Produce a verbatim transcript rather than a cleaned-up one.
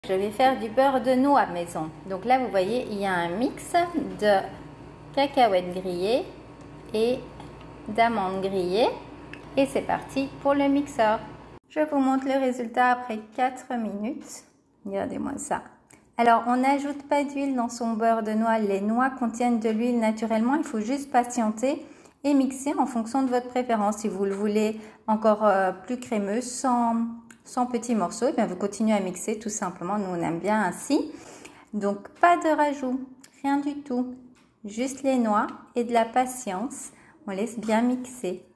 Je vais faire du beurre de noix maison. Donc là, vous voyez, il y a un mix de cacahuètes grillées et d'amandes grillées. Et c'est parti pour le mixeur. Je vous montre le résultat après quatre minutes. Regardez-moi ça. Alors, on n'ajoute pas d'huile dans son beurre de noix. Les noix contiennent de l'huile naturellement. Il faut juste patienter et mixer en fonction de votre préférence. Si vous le voulez encore euh, plus crémeux, sans, sans petits morceaux, et bien vous continuez à mixer tout simplement. Nous, on aime bien ainsi. Donc, pas de rajout, rien du tout. Juste les noix et de la patience. On laisse bien mixer.